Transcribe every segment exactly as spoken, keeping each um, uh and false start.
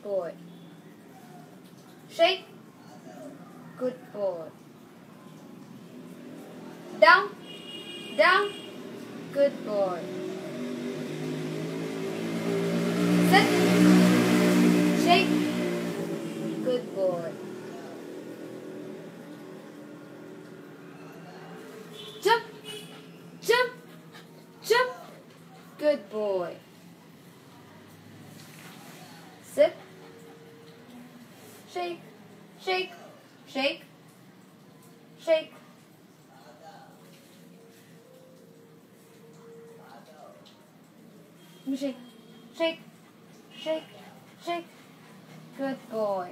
boy. Shake. Good boy. Down. Down. Good boy. Sit. Shake. Good boy. Jump. Jump. Jump. Good boy. Sit. Shake. Shake. Shake. Shake. Shake. Shake. Shake. Shake. Good boy.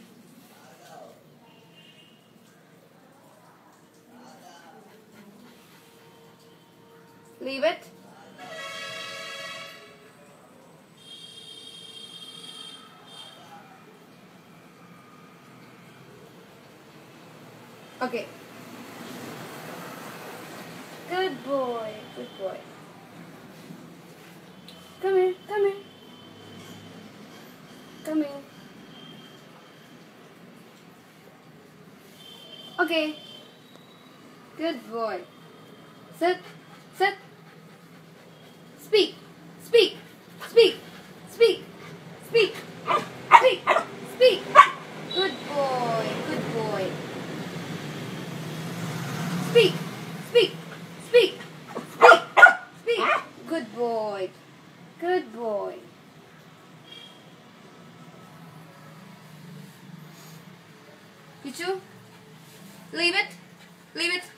Leave it. Okay. Good boy. Good boy. Come here. Come here. Come here. Okay. Good boy. Sit. Sit. Speak. Speak. Speak. Speak. Speak. Speak. Speak. Good boy. Good boy. Speak. Speak. Speak. Speak. Speak. Good boy. Good boy. Kichu, leave it. Leave it.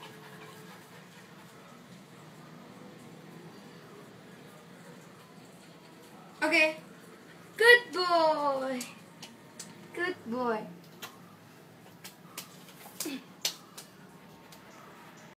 Okay. Good boy. Good boy.